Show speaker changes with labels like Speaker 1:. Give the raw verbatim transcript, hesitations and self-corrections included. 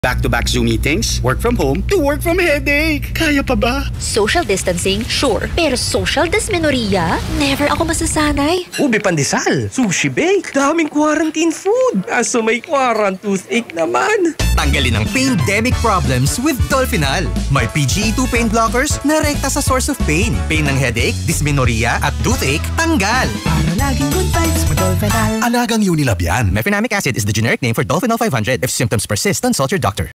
Speaker 1: Back-to-back Zoom meetings, work from home, to work from headache. Kaya pa ba?
Speaker 2: Social distancing, sure. Pero social dysmenorrhea? Never ako masasanay.
Speaker 3: Ube pandesal, sushi bake, daming quarantine food. Kaso may quarantine toothache naman.
Speaker 4: Tanggalin ang pain-demic problems with Dolfenal. May P G E two pain blockers na rekta sa source of pain. Pain ng headache, dysmenorrhea at toothache, tanggal.
Speaker 5: Para laging good vibes mo, Dolfenal.
Speaker 4: Alagang Unilab yan. Mefenamic Acid is the generic name for Dolfenal five hundred. If symptoms persist, consult your doctor.